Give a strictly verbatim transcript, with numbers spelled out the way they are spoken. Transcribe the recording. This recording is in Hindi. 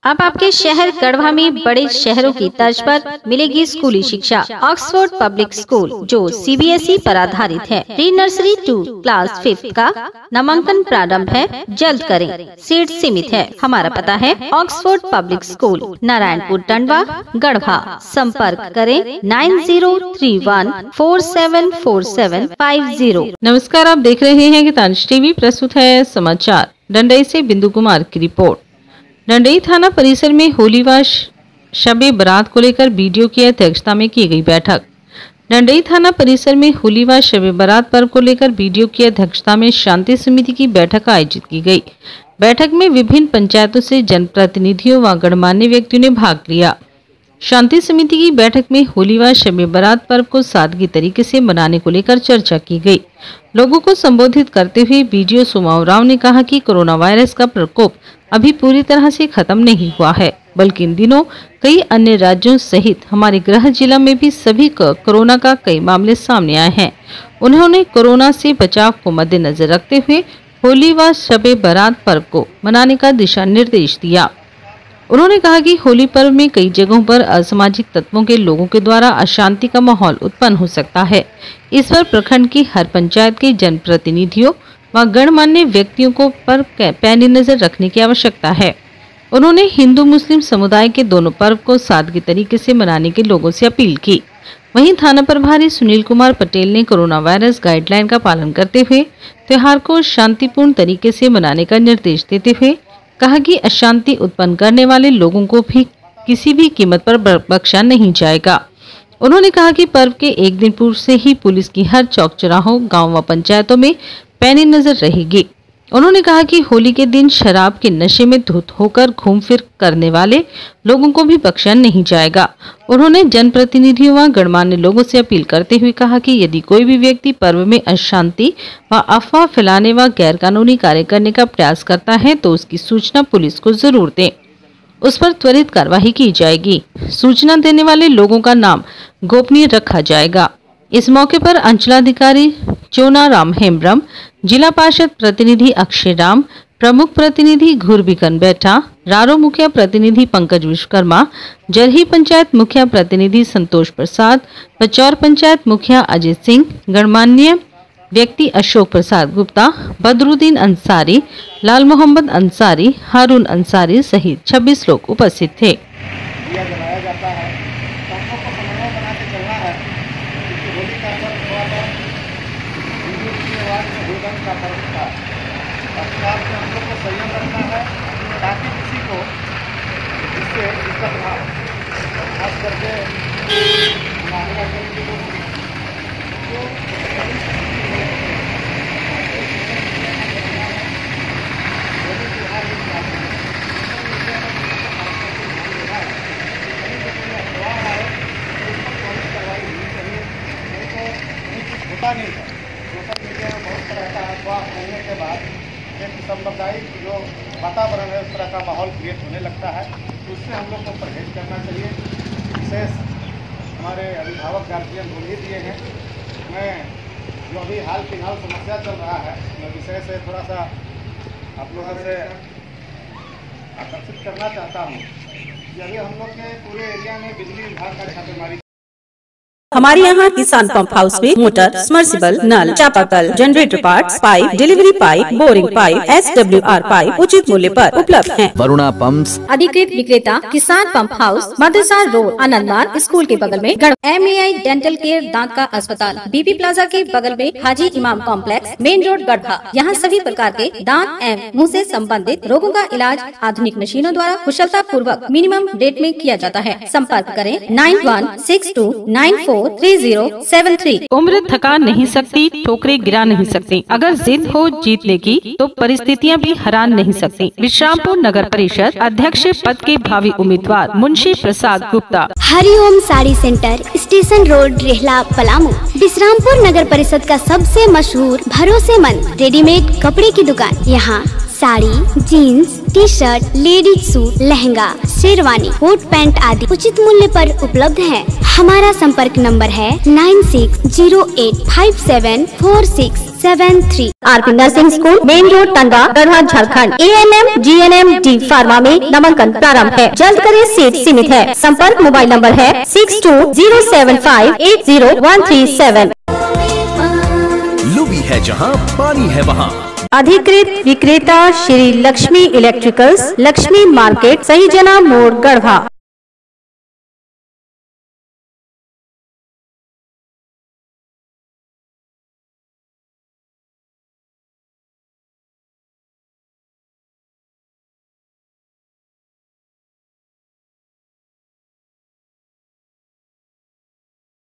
अब आपके शहर गढ़वा में बड़े शहरों की तर्ज पर मिलेगी स्कूली शिक्षा। ऑक्सफोर्ड पब्लिक स्कूल जो सीबीएसई पर आधारित है, pre nursery to class fifth का नामांकन प्रारंभ है, जल्द करें, सीट सीमित है। हमारा पता है Oxford public school, Narayanpur Tandwa, Garhwa. संपर्क करें nine zero three one four seven four seven five zero. नमस्कार, आप देख रहे हैं गीतांश टीवी। प्रस्तुत है समाचार। डंडई से बिंदु कुमार की रिपोर्ट। डंडई थाना परिसर में होली व शबे बारात को लेकर बीडीओ की अध्यक्षता में की गई बैठक। डंडई थाना परिसर में होली व शबे बारात पर्व को लेकर बीडीओ की अध्यक्षता में शांति समिति की बैठक आयोजित की गई। बैठक में विभिन्न पंचायतों से जनप्रतिनिधियों व गणमान्य व्यक्तियों ने भाग लिया। शांति समिति की बैठक में होली व शबे बारात पर्व को सादगी तरीके से मनाने को लेकर चर्चा की गई। लोगों को संबोधित करते हुए बीडीओ सोमाव राव ने कहा कि कोरोना वायरस का प्रकोप अभी पूरी तरह से खत्म नहीं हुआ है, बल्कि इन दिनों कई अन्य राज्यों सहित हमारे गृह जिला में भी सभी का कोरोना का कई मामले सामने आए हैं। उन्होंने कोरोना से बचाव को मद्देनजर रखते हुए होली व शबे बारात पर्व को मनाने का दिशा निर्देश दिया। उन्होंने कहा कि होली पर्व में कई जगहों पर असामाजिक तत्वों के लोगों के द्वारा अशांति का माहौल उत्पन्न हो सकता है। इस पर प्रखंड की हर पंचायत के जनप्रतिनिधियों व गणमान्य व्यक्तियों को पर पैनी नजर रखने की आवश्यकता है। उन्होंने हिंदू मुस्लिम समुदाय के दोनों पर्व को सादगी तरीके से मनाने के लोगों से अपील की। वहीं थाना प्रभारी सुनील कुमार पटेल ने कोरोना वायरस गाइडलाइन का पालन करते हुए त्योहार को शांतिपूर्ण तरीके से मनाने का निर्देश देते हुए कहा कि अशांति उत्पन्न करने वाले लोगों को भी किसी भी कीमत पर बख्शा नहीं जाएगा। उन्होंने कहा कि पर्व के एक दिन पूर्व से ही पुलिस की हर चौक चौराहों, गांव व पंचायतों में पैनी नजर रहेगी। उन्होंने कहा कि होली के दिन शराब के नशे में धुत होकर घूम फिर करने वाले लोगों को भी बख्शा नहीं जाएगा। उन्होंने जनप्रतिनिधियों व गणमान्य लोगों से अपील करते हुए कहा कि यदि कोई भी व्यक्ति पर्व में अशांति व अफवाह फैलाने व गैर कानूनी कार्य करने का प्रयास करता है तो उसकी सूचना पुलिस को जरूर दें, उस पर त्वरित कार्रवाई की जाएगी। सूचना देने वाले लोगों का नाम गोपनीय रखा जाएगा। इस मौके पर अंचलाधिकारी चोना राम हेम्ब्रम, जिला पार्षद प्रतिनिधि अक्षय राम, प्रमुख प्रतिनिधि घुरबिकन बैठा, रारो मुखिया प्रतिनिधि पंकज विश्वकर्मा, जरही पंचायत मुखिया प्रतिनिधि संतोष प्रसाद, बचौर पंचायत मुखिया अजित सिंह, गणमान्य व्यक्ति अशोक प्रसाद गुप्ता, बदरुद्दीन अंसारी, लाल मोहम्मद अंसारी, हारून अंसारी सहित छब्बीस लोग उपस्थित थे। संयम रखना है ताकि किसी को इससे इसका प्रभाव खास करके होता नहीं है। सोशल मीडिया में बहुत तरह का अफवाह होने के बाद एक सामुदायिक जो वातावरण है उस तरह का माहौल क्रिएट होने लगता है, तो उससे हम लोग को परहेज करना चाहिए। विशेष हमारे अभिभावक गार्जियन बोल ही दिए हैं। मैं जो अभी हाल फिलहाल समस्या चल रहा है मैं विषय से थोड़ा सा आप लोगों से आकर्षित करना चाहता हूँ कि अभी हम लोग के पूरे एरिया में बिजली विभाग का छापेमारी। हमारे यहाँ किसान पंप हाउस में मोटर, समर्सिबल, नल, चापाकल, generator parts, pipe, delivery pipe, boring pipe, S W R pipe उचित मूल्य पर उपलब्ध हैं। वरुणा पंप्स अधिकृत विक्रेता Kisan pump house, Madrasa road, Anandman school के बगल में, M A I dental care दांत का अस्पताल, बीपी प्लाजा के बगल में, हाजी इमाम कॉम्प्लेक्स, मेन रोड गढ़वा। यहाँ सभी प्रकार के दांत एवं मुँह से संबंधित रोगों का इलाज आधुनिक मशीनों द्वारा कुशलता पूर्वक मिनिमम रेट में किया जाता है। संपर्क करें nine one six two nine four three zero seven three. उम्र थका नहीं सकती, ठोकरे गिरा नहीं सकती। अगर जिद हो जीतने की तो परिस्थितियां भी हरा नहीं सकती। विश्रामपुर नगर परिषद अध्यक्ष पद के भावी उम्मीदवार Munshi Prasad Gupta. Hariom sari centre, station road, Rehla, Palamu. Vishrampur नगर परिषद का सबसे मशहूर भरोसेमंद रेडीमेड कपड़े की दुकान। यहाँ sari, jeans, T shirt, ladies suit, lehenga, sherwani, coat pant आदि उचित मूल्य पर उपलब्ध है। हमारा संपर्क नंबर है nine six zero eight five seven four six seven three. RP nursing school, main road, Tanga, Garhwa, Jharkhand. A N M, G N M, D pharma में नामांकन प्रारंभ है। जल्द करें, सीट सीमित है। संपर्क मोबाइल नंबर है six two zero seven five eight zero one three seven. Lubi है जहां पानी है वहां। अधिकृत विक्रेता श्री लक्ष्मी इलेक्ट्रिकल्स, लक्ष्मी मार्केट, सही जना मोड़, गढ़वा।